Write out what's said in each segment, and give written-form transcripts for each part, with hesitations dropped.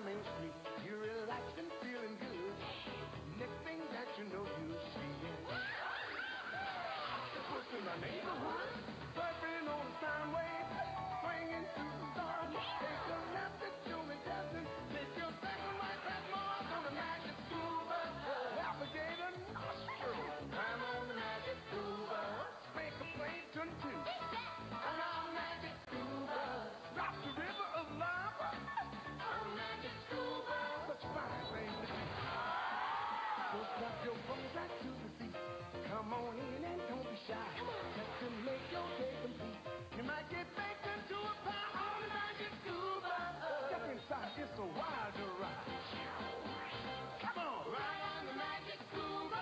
Main Street. You're relaxing, feeling good. Next thing that you know, you see it. What's in the neighborhood? Surfing on the sound wave, swinging through the stars. Take a left and show me dancing. Make your second right back more on the magic scuba. Alligator nostril. I'm on the magic scuba. Make a plane turn two. I'm on magic scuba. Drop the river of lava. On magic scuba. Such a fine thing to do. So strap your bones right to the seat. Come on in and don't be shy. Just to make your day complete. You might get baked into a pie on the magic scuba. Step inside, it's a wilder ride. Come on, ride on the magic scuba.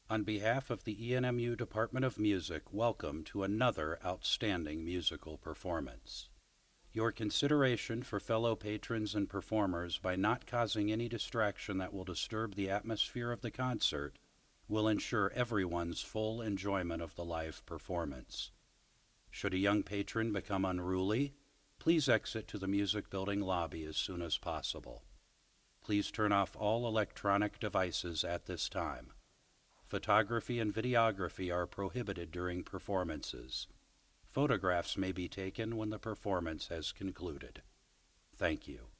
On behalf of the ENMU Department of Music, welcome to another outstanding musical performance. Your consideration for fellow patrons and performers by not causing any distraction that will disturb the atmosphere of the concert will ensure everyone's full enjoyment of the live performance. Should a young patron become unruly, please exit to the music building lobby as soon as possible. Please turn off all electronic devices at this time. Photography and videography are prohibited during performances. Photographs may be taken when the performance has concluded. Thank you.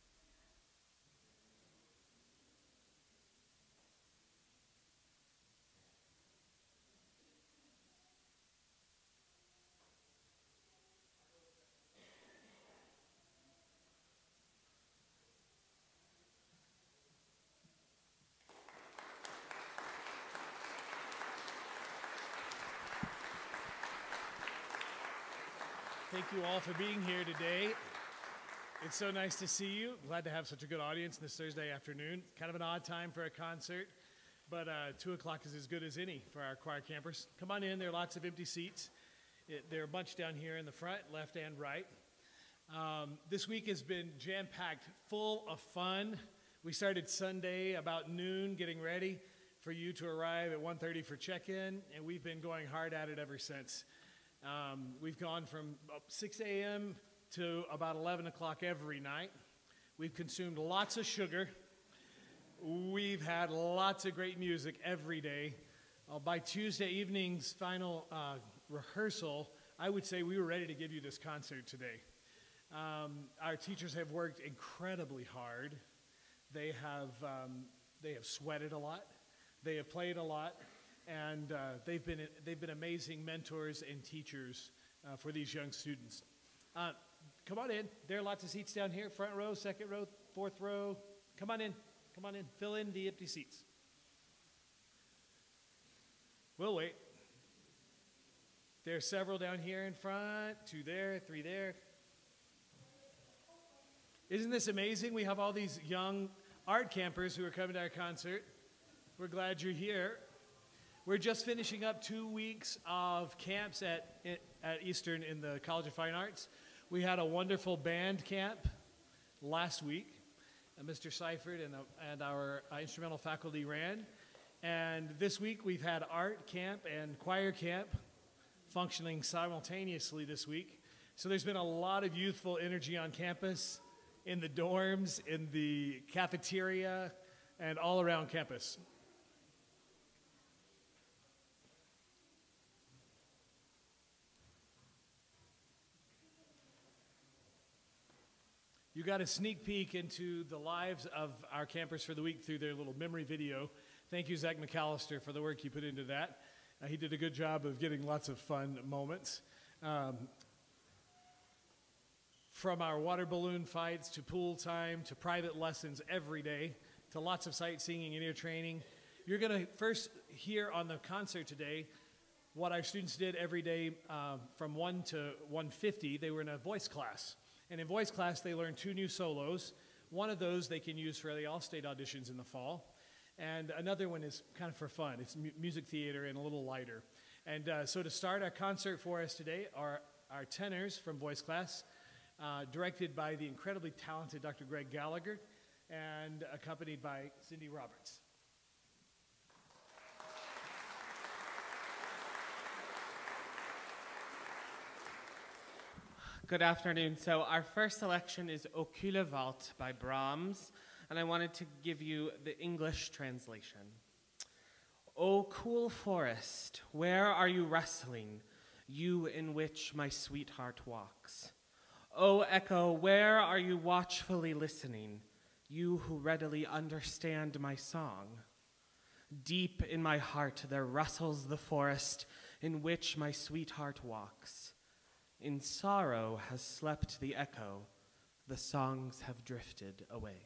Thank you all for being here today. It's so nice to see you. Glad to have such a good audience this Thursday afternoon. Kind of an odd time for a concert, but 2 o'clock is as good as any for our choir campers. Come on in. There are lots of empty seats. There are a bunch down here in the front, left and right. This week has been jam-packed, full of fun. We started Sunday about noon, getting ready for you to arrive at 1:30 for check-in, and we've been going hard at it ever since. We've gone from 6 a.m. to about 11 o'clock every night. We've consumed lots of sugar. We've had lots of great music every day. By Tuesday evening's final rehearsal, I would say we were ready to give you this concert today. Our teachers have worked incredibly hard. They have sweated a lot. They have played a lot. And they've been amazing mentors and teachers for these young students. Come on in. There are lots of seats down here, front row, second row, fourth row. Come on in. Come on in. Fill in the empty seats. We'll wait. There are several down here in front, 2 there, 3 there. Isn't this amazing? We have all these young art campers who are coming to our concert. We're glad you're here. We're just finishing up 2 weeks of camps at Eastern in the College of Fine Arts. We had a wonderful band camp last week. Mr. Seifert and our instrumental faculty ran. And this week we've had art camp and choir camp functioning simultaneously this week. So there's been a lot of youthful energy on campus, in the dorms, in the cafeteria, and all around campus. You got a sneak peek into the lives of our campers for the week through their little memory video. Thank you, Zach McAllister, for the work you put into that. He did a good job of getting lots of fun moments. From our water balloon fights to pool time to private lessons every day to lots of sightseeing and ear training. You're going to first hear on the concert today what our students did every day from 1 to 1:50. They were in a voice class. And in voice class, they learned 2 new solos. One of those they can use for the All-State auditions in the fall. And another one is kind of for fun. It's music theater and a little lighter. And so to start our concert for us today are our tenors from voice class, directed by the incredibly talented Dr. Greg Gallagher and accompanied by Cindy Roberts. Good afternoon. So our first selection is O Kühle Wald by Brahms, and I wanted to give you the English translation. O cool forest, where are you wrestling, you in which my sweetheart walks? O echo, where are you watchfully listening, you who readily understand my song? Deep in my heart there rustles the forest in which my sweetheart walks. In sorrow has slept the echo, the songs have drifted away.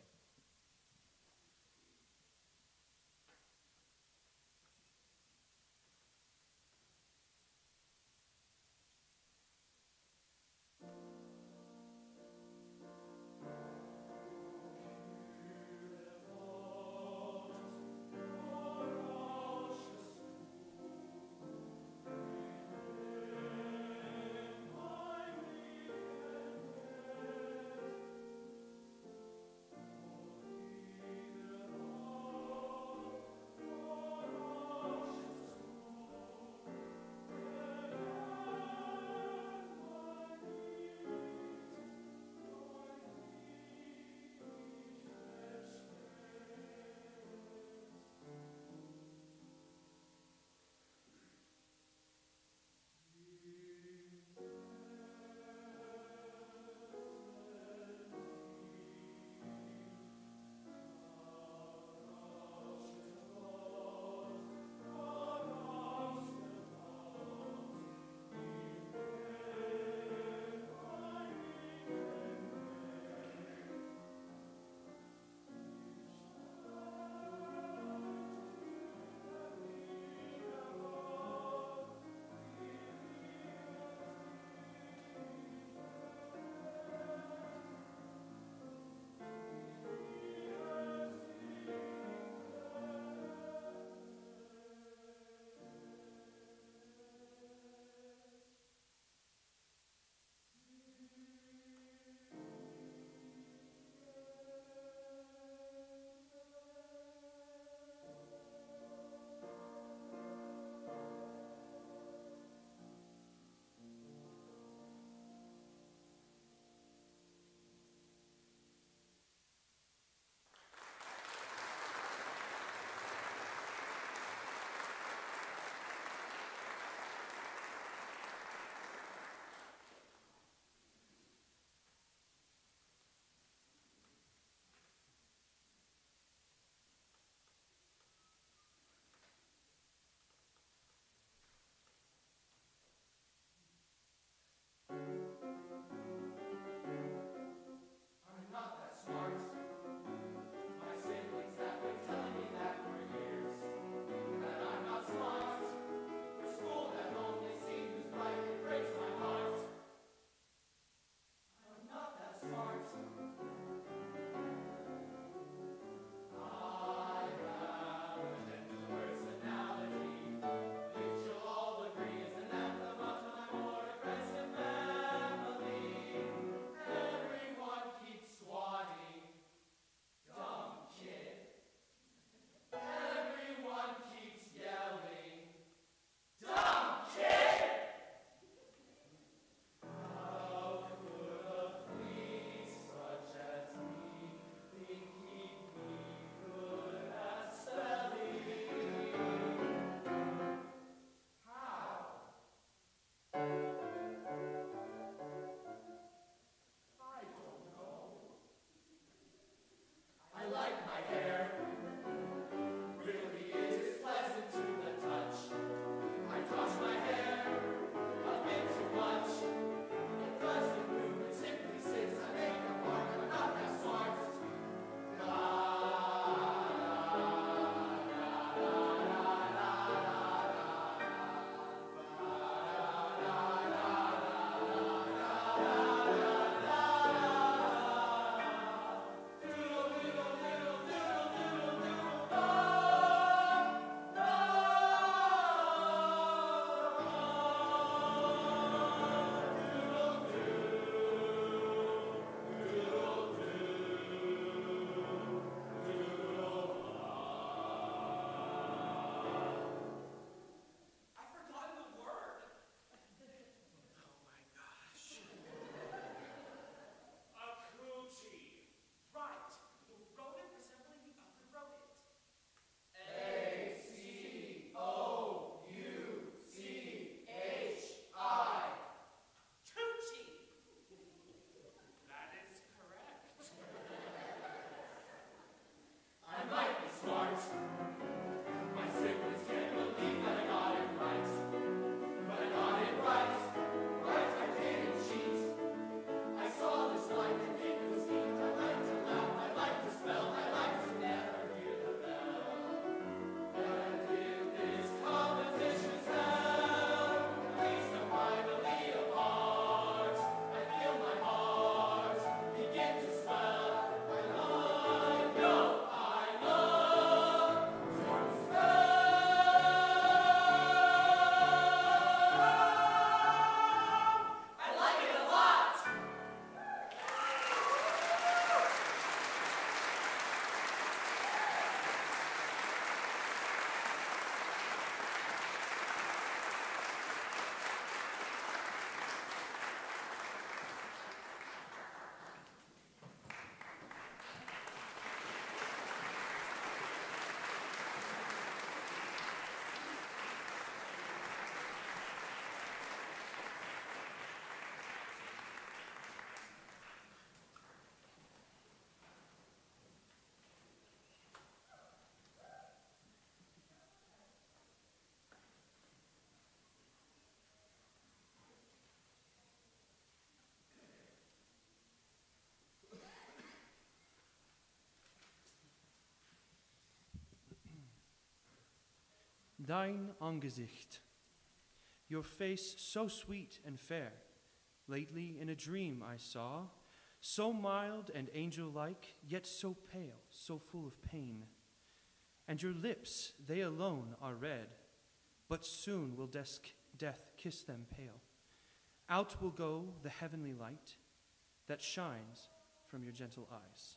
Dein Angesicht, your face so sweet and fair, lately in a dream I saw, so mild and angel-like, yet so pale, so full of pain. And your lips, they alone are red, but soon will death kiss them pale. Out will go the heavenly light that shines from your gentle eyes.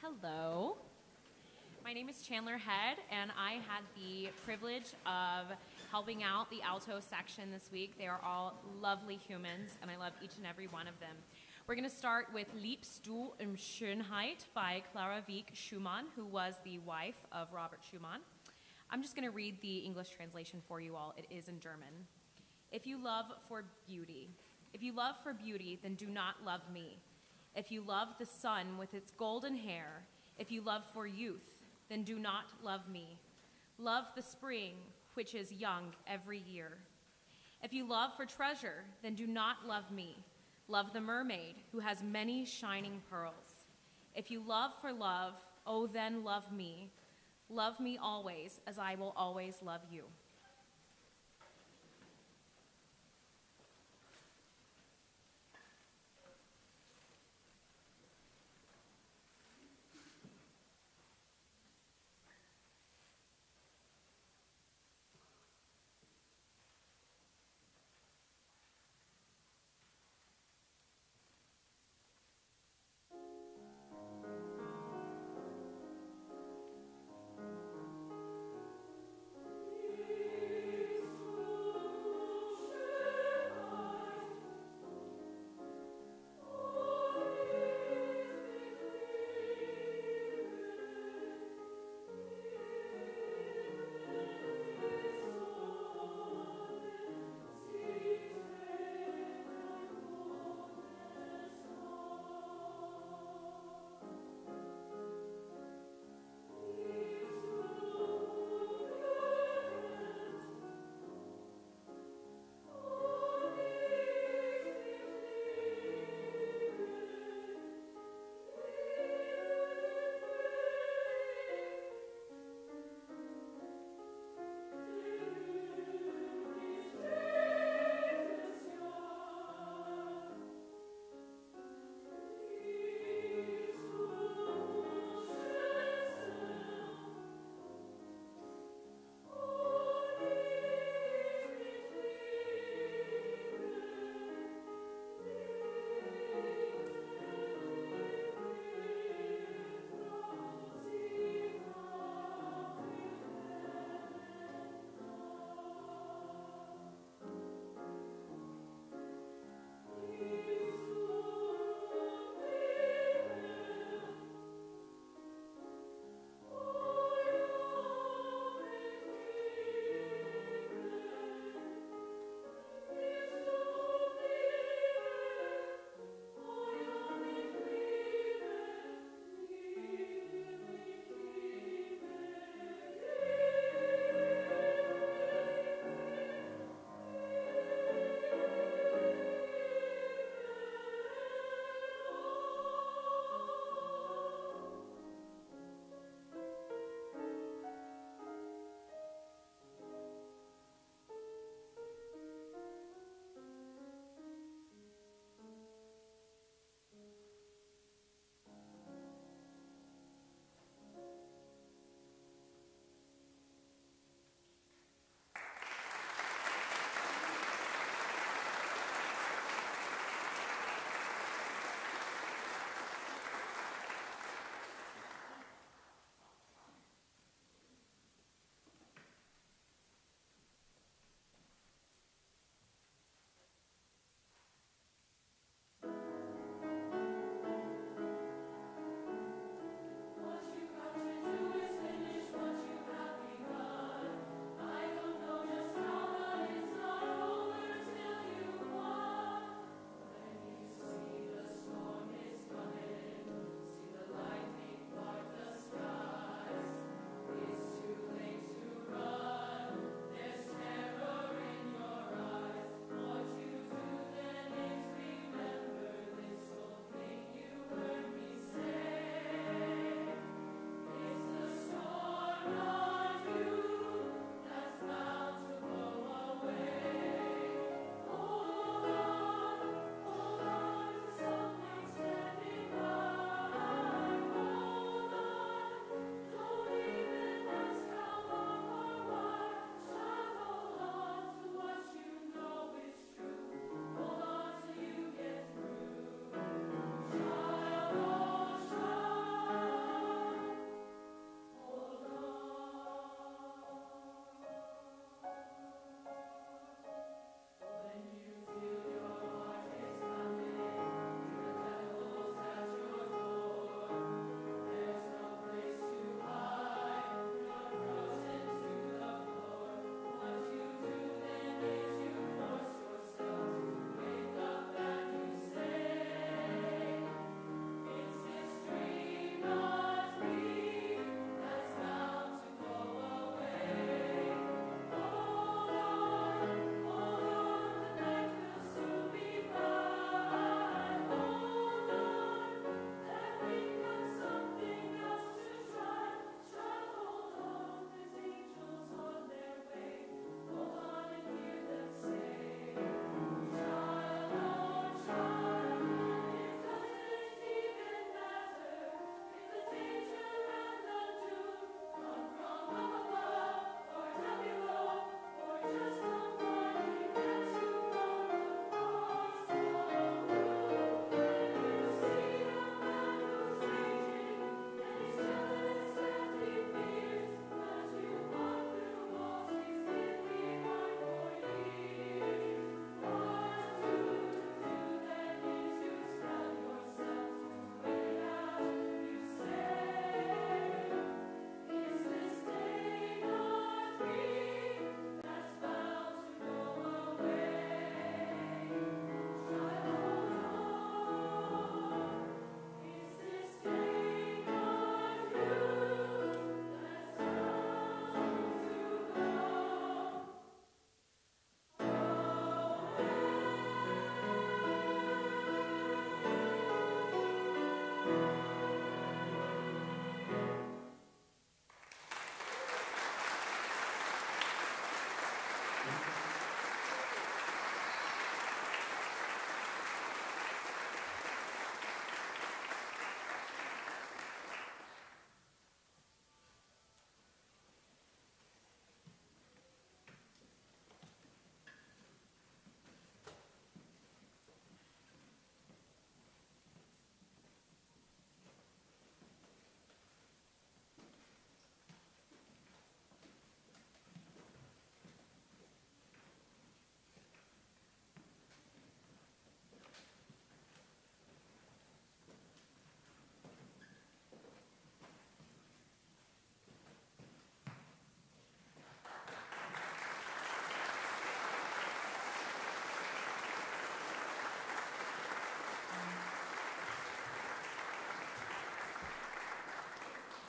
Hello. My name is Chandler Head, and I had the privilege of helping out the alto section this week. They are all lovely humans, and I love each and every one of them. We're going to start with Liebst du Schönheit by Clara Wieck Schumann, who was the wife of Robert Schumann. I'm just going to read the English translation for you all. It is in German. If you love for beauty, then do not love me. If you love the sun with its golden hair, if you love for youth, then do not love me. Love the spring, which is young every year. If you love for treasure, then do not love me. Love the mermaid, who has many shining pearls. If you love for love, oh, then love me. Love me always, as I will always love you.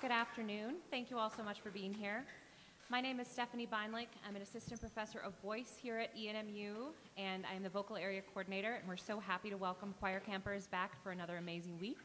good afternoon. Thank you all so much for being here. My name is Stephanie Beinlich. I'm an assistant professor of voice here at ENMU, and I am the vocal area coordinator, and we're so happy to welcome choir campers back for another amazing week.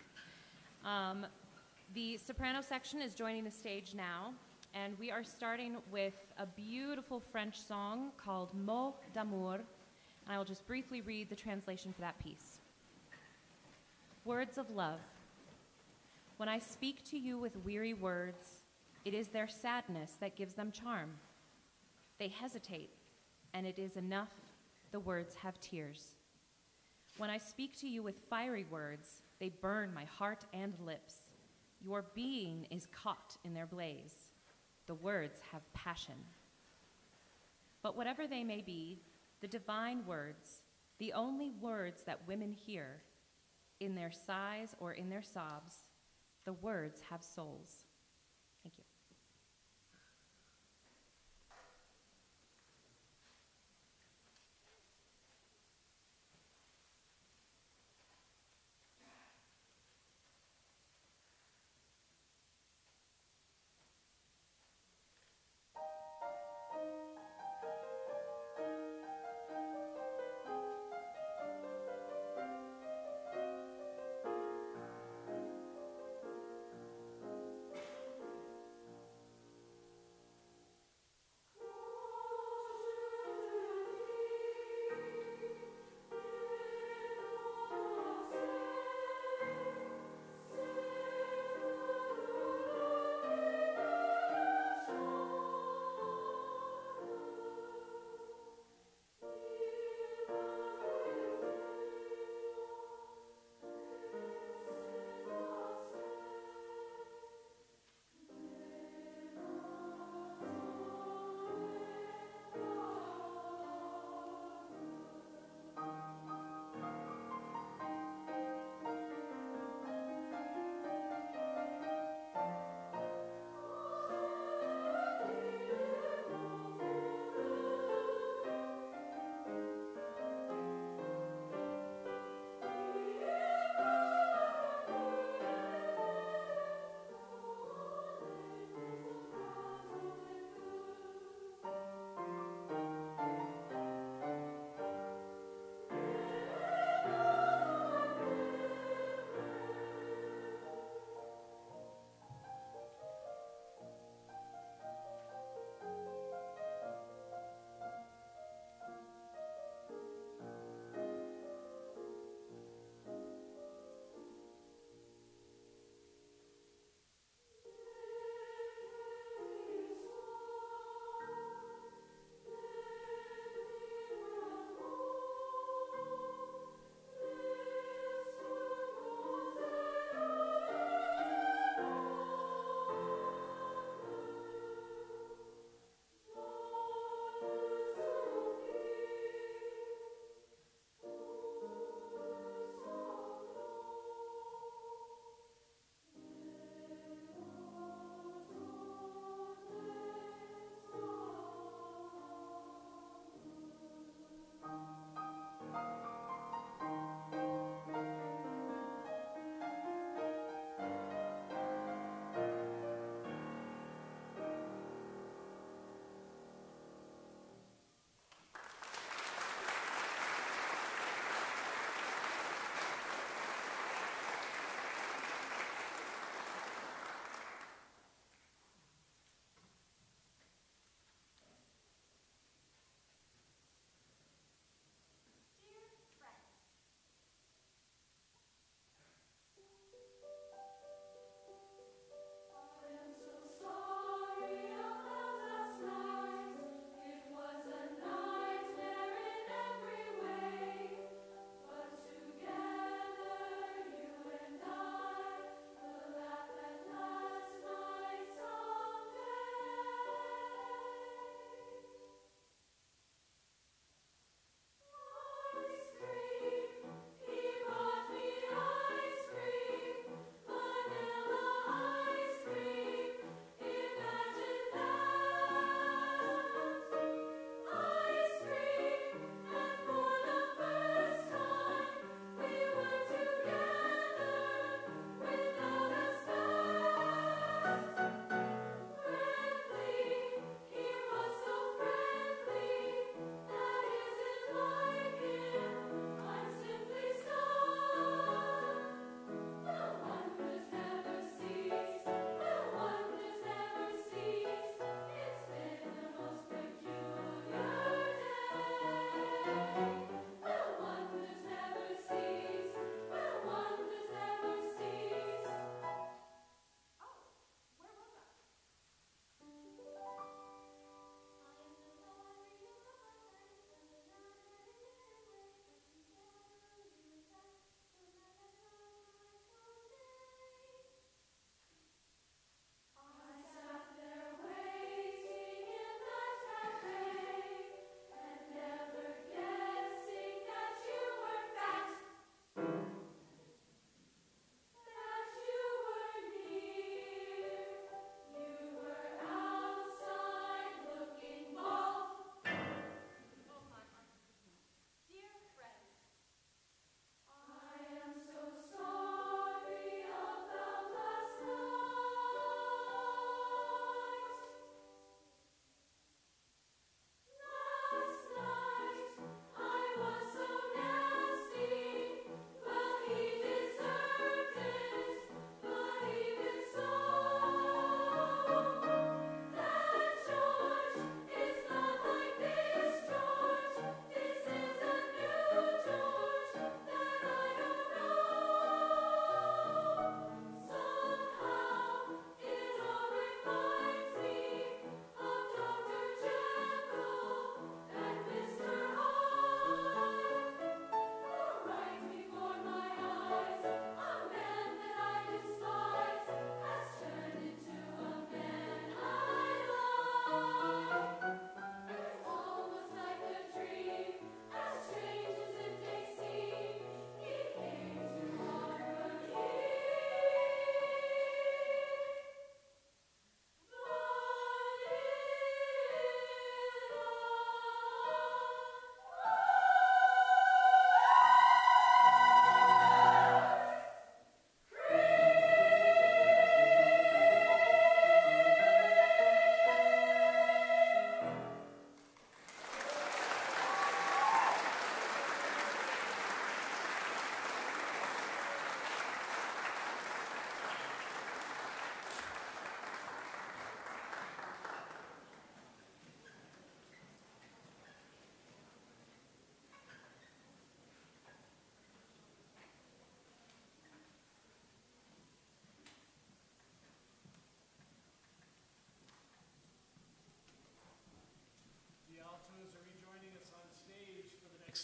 The soprano section is joining the stage now, and we are starting with a beautiful French song called Mots d'amour, and I will just briefly read the translation for that piece. Words of love. When I speak to you with weary words, it is their sadness that gives them charm. They hesitate, and it is enough the words have tears. When I speak to you with fiery words, they burn my heart and lips. Your being is caught in their blaze. The words have passion. But whatever they may be, the divine words, the only words that women hear, in their sighs or in their sobs, the words have souls. Thank you.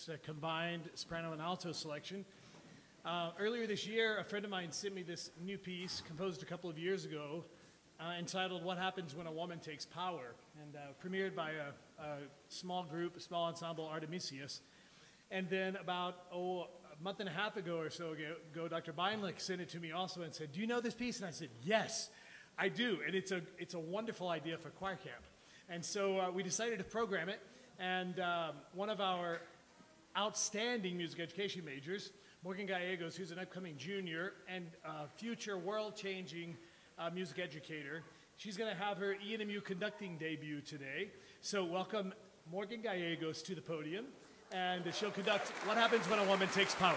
this combined soprano and alto selection. Earlier this year, a friend of mine sent me this new piece composed a couple of years ago entitled What Happens When a Woman Takes Power, and premiered by a small group, a small ensemble, Artemisius. And then about, a month and a half ago or so ago, Dr. Beinlich sent it to me also and said, do you know this piece? And I said, yes, I do. And it's a wonderful idea for choir camp. And so we decided to program it. And one of our outstanding music education majors, Morgan Gallegos, who's an upcoming junior and future world-changing music educator, she's going to have her ENMU conducting debut today. So welcome Morgan Gallegos to the podium, and she'll conduct What Happens When a Woman Takes Power.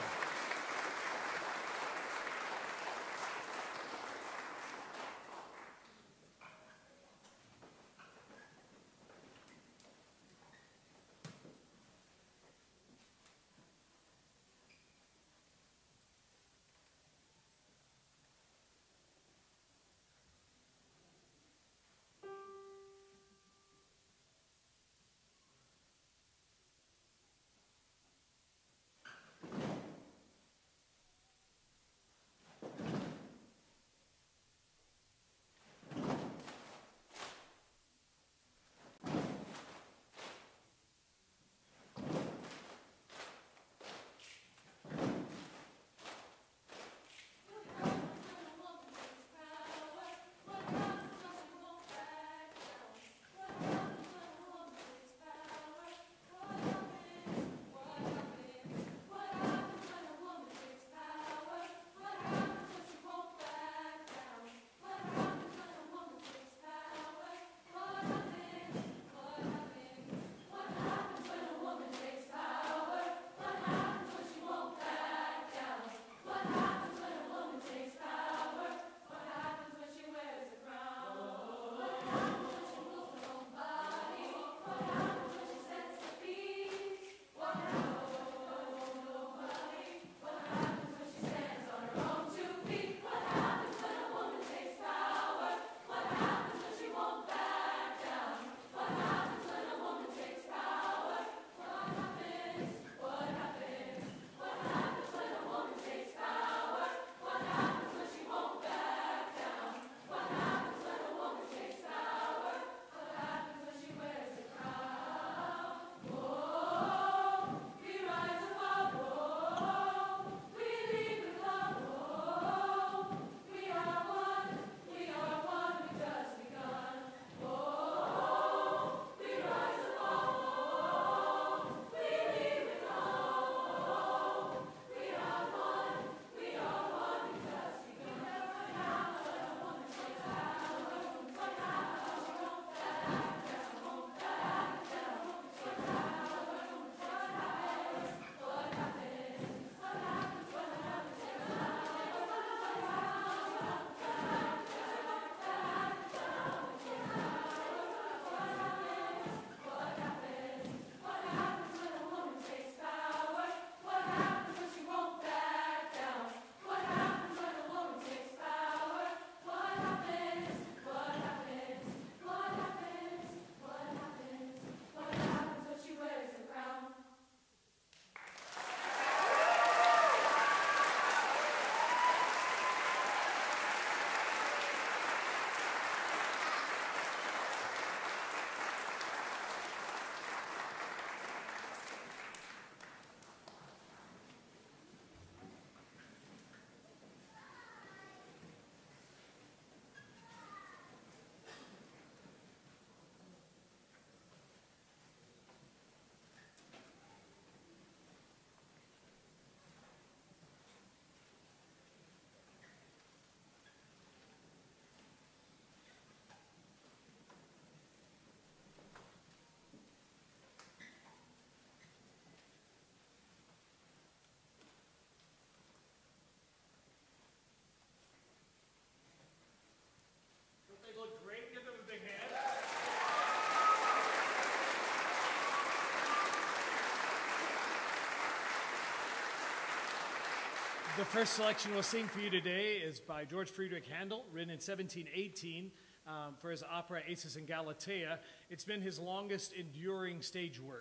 The first selection we'll sing for you today is by George Friedrich Handel, written in 1718 for his opera Acis and Galatea. It's been his longest enduring stage work.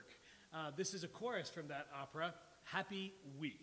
This is a chorus from that opera, Happy We.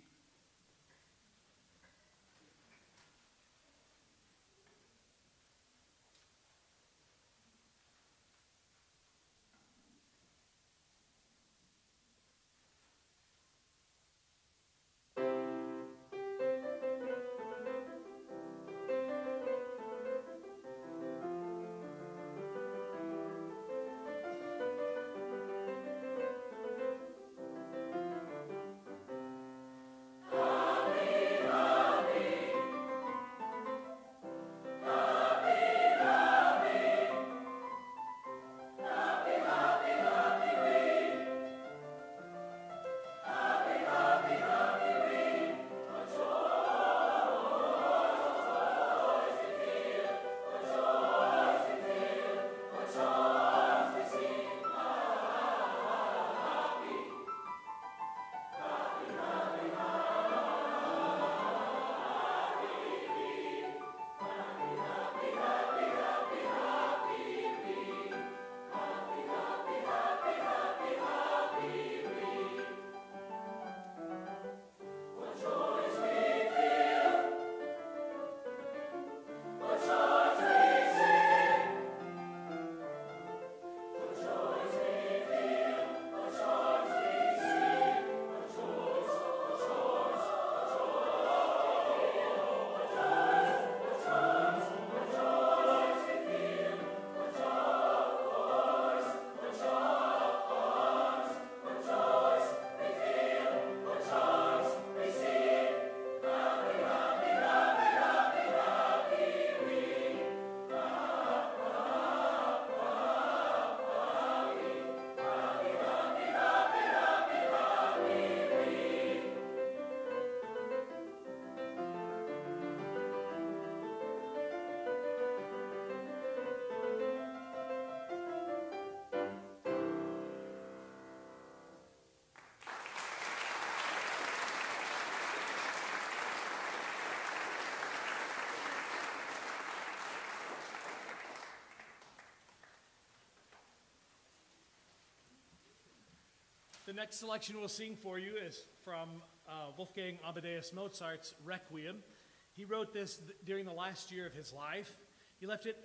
The next selection we'll sing for you is from Wolfgang Amadeus Mozart's Requiem. He wrote this during the last year of his life. He left it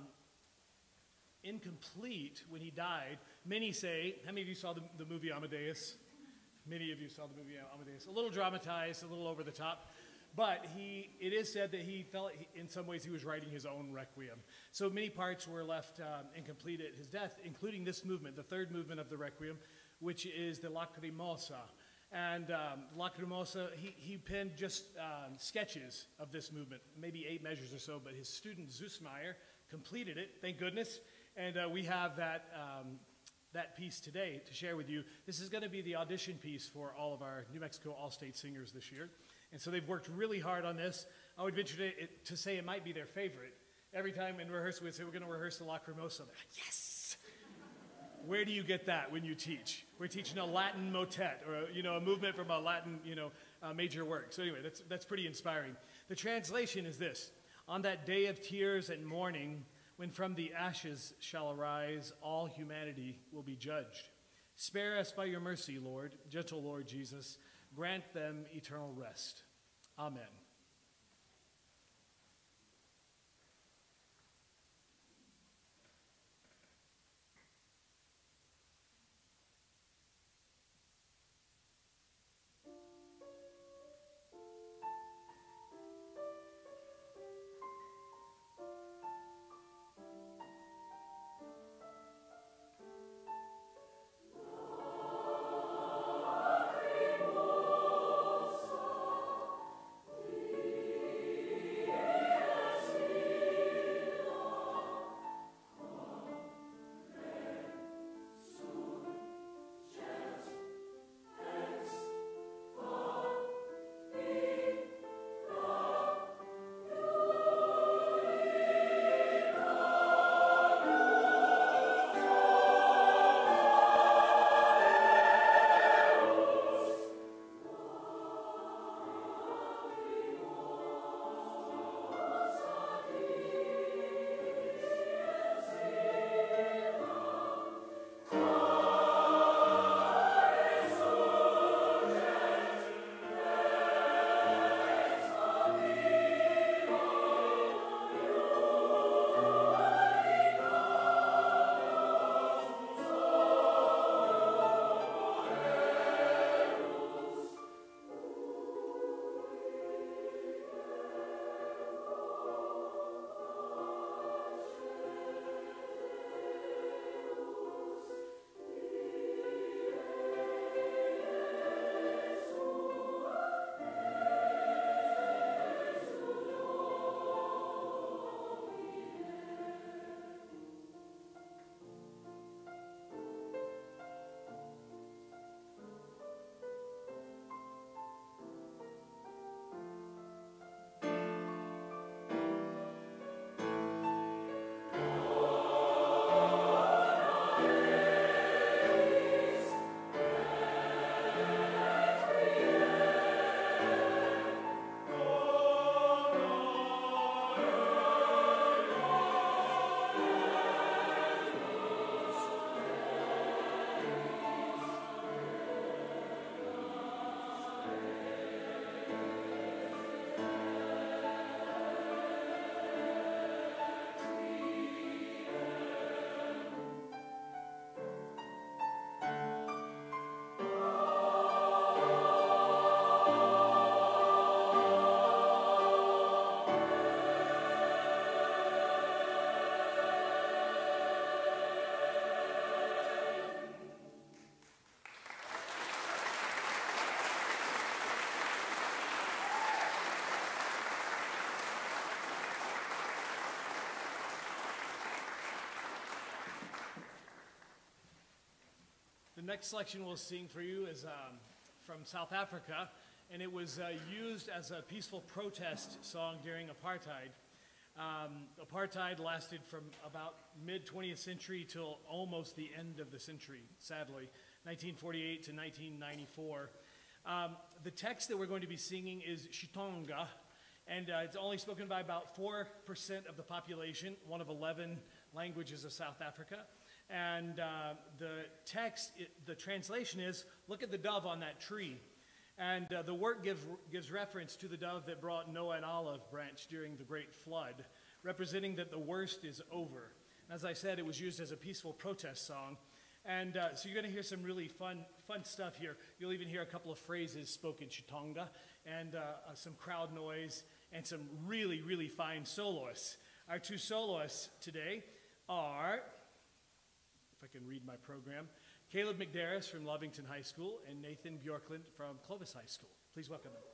incomplete when he died. Many say, how many of you saw the movie Amadeus? Many of you saw the movie Amadeus. A little dramatized, a little over the top. But it is said that he felt in some ways he was writing his own Requiem. So many parts were left incomplete at his death, including this movement, the third movement of the Requiem, which is the Lacrimosa. And Lacrimosa, he penned just sketches of this movement, maybe 8 measures or so, but his student Zusmeyer completed it, thank goodness. And we have that piece today to share with you. This is going to be the audition piece for all of our New Mexico All-State Singers this year. And so they've worked really hard on this. I would venture to say it might be their favorite. Every time in rehearsal we'd say, we're going to rehearse the Lacrimosa. They're like, yes! Where do you get that when you teach? We're teaching a Latin motet, or a movement from a Latin, major work. So anyway, that's pretty inspiring. The translation is this: on that day of tears and mourning, when from the ashes shall arise, all humanity will be judged. Spare us by your mercy, Lord, gentle Lord Jesus. Grant them eternal rest. Amen. Lacrimosa, next selection we'll sing for you is from South Africa, and it was used as a peaceful protest song during apartheid. Apartheid lasted from about mid-20th century till almost the end of the century, sadly, 1948 to 1994. The text that we're going to be singing is Xitsonga, and it's only spoken by about 4% of the population, one of 11 languages of South Africa. And the text, the translation is, look at the dove on that tree. And the work gives reference to the dove that brought Noah an olive branch during the Great Flood, representing that the worst is over. And as I said, it was used as a peaceful protest song. And so you're going to hear some really fun stuff here. You'll even hear a couple of phrases spoken Xitsonga, and some crowd noise, and some really, really fine soloists. Our two soloists today are, if I can read my program, Caleb McDarris from Lovington High School and Nathan Bjorklund from Clovis High School. Please welcome them.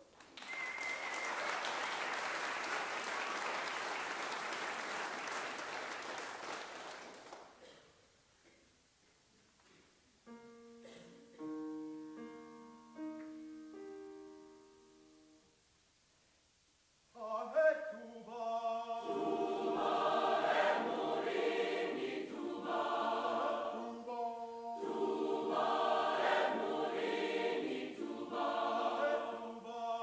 Tuba,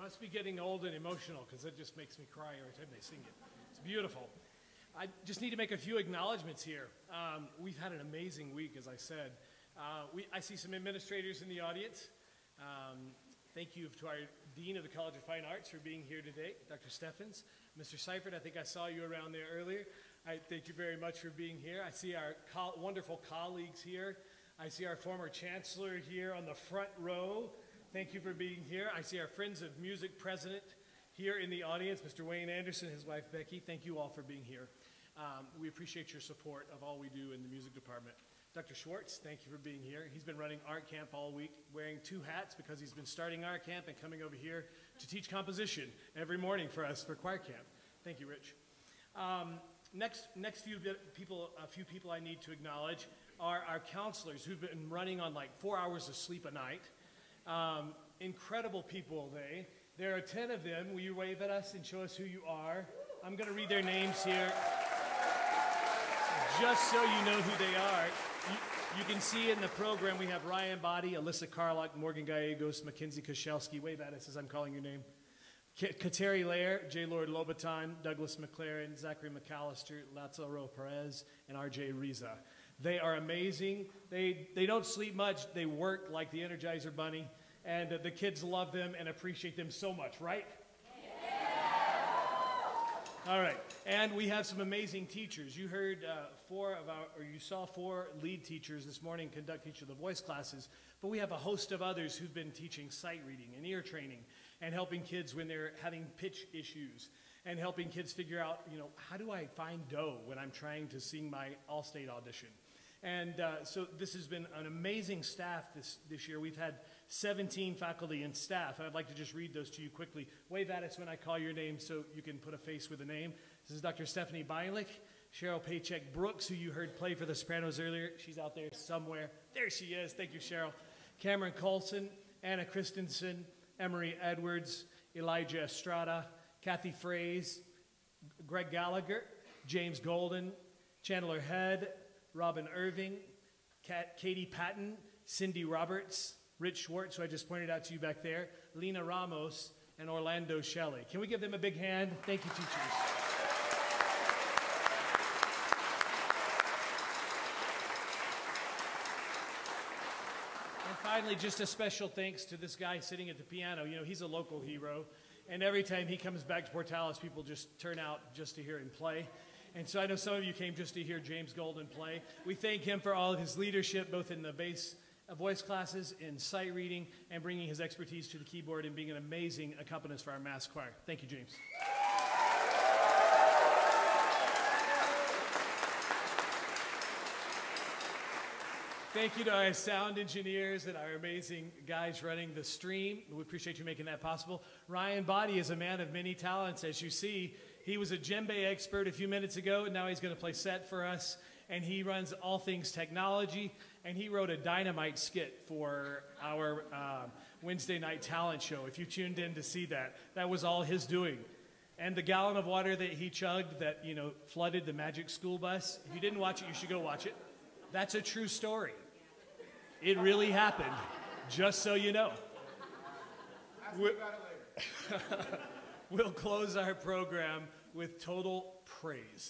Must be getting old and emotional because it just makes me cry every time they sing it. It's beautiful. I just need to make a few acknowledgments here. We've had an amazing week, as I said. I see some administrators in the audience. Thank you to our Dean of the College of Fine Arts for being here today, Dr. Steffens. Mr. Seifert, I think I saw you around there earlier. I thank you very much for being here. I see our wonderful colleagues here. I see our former chancellor here on the front row. Thank you for being here. I see our Friends of Music president here in the audience, Mr. Wayne Anderson, his wife Becky. Thank you all for being here. We appreciate your support of all we do in the music department. Dr. Schwartz, thank you for being here. He's been running art camp all week, wearing 2 hats because he's been starting art camp and coming over here to teach composition every morning for us for choir camp. Thank you, Rich. Next few people I need to acknowledge are our counselors who've been running on like 4 hours of sleep a night. Incredible people, they. There are 10 of them. Will you wave at us and show us who you are? I'm going to read their names here just so you know who they are. You can see in the program we have Ryan Body, Alyssa Carlock, Morgan Gallegos, Mackenzie Koshelski. Wave at us as I'm calling your name. Kateri Lair, J. Lord Lobaton, Douglas McLaren, Zachary McAllister, Lazaro Perez, and R.J. Riza. They are amazing. They don't sleep much. They work like the Energizer Bunny. And the kids love them and appreciate them so much, right? All right, and we have some amazing teachers. You heard you saw 4 lead teachers this morning conduct each of the voice classes, but we have a host of others who've been teaching sight reading and ear training and helping kids when they're having pitch issues and helping kids figure out, how do I find do when I'm trying to sing my All-State audition? And so this has been an amazing staff this year. We've had 17 faculty and staff. I'd like to just read those to you quickly. Wave at us when I call your name so you can put a face with a name. This is Dr. Stephanie Beilich, Cheryl Paycheck Brooks, who you heard play for the Sopranos earlier. She's out there somewhere. There she is. Thank you, Cheryl. Cameron Colson, Anna Christensen, Emery Edwards, Elijah Estrada, Kathy Fraze, Greg Gallagher, James Golden, Chandler Head, Robin Irving, Katie Patton, Cindy Roberts, Rich Schwartz, who I just pointed out to you back there, Lena Ramos, and Orlando Shelley. Can we give them a big hand? Thank you, teachers. And finally, just a special thanks to this guy sitting at the piano. He's a local hero, and every time he comes back to Portales, people just turn out just to hear him play. And so I know some of you came just to hear James Golden play. We thank him for all of his leadership, both in the bass voice classes, in sight reading, and bringing his expertise to the keyboard and being an amazing accompanist for our mass choir. Thank you, James. Thank you to our sound engineers and our amazing guys running the stream. We appreciate you making that possible. Ryan Body is a man of many talents, as you see. He was a djembe expert a few minutes ago, and now he's going to play set for us. And he runs all things technology, and he wrote a dynamite skit for our Wednesday night talent show. If you tuned in to see that, that was all his doing. And the gallon of water that he chugged that, flooded the Magic School Bus, if you didn't watch it, you should go watch it. That's a true story. It really happened, just so you know. Ask me about it later. We'll close our program with Total Praise.